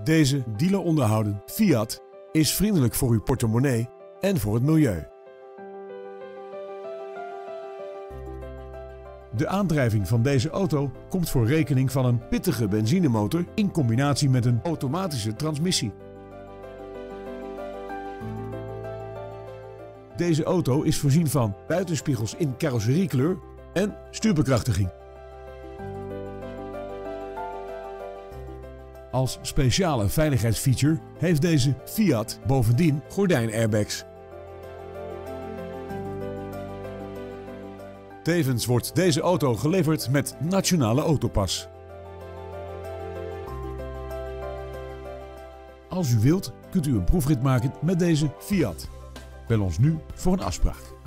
Deze dealer onderhouden Fiat is vriendelijk voor uw portemonnee en voor het milieu. De aandrijving van deze auto komt voor rekening van een pittige benzinemotor in combinatie met een automatische transmissie. Deze auto is voorzien van buitenspiegels in carrosseriekleur en stuurbekrachtiging. Als speciale veiligheidsfeature heeft deze Fiat bovendien gordijnairbags. Tevens wordt deze auto geleverd met Nationale Autopas. Als u wilt, kunt u een proefrit maken met deze Fiat. Bel ons nu voor een afspraak.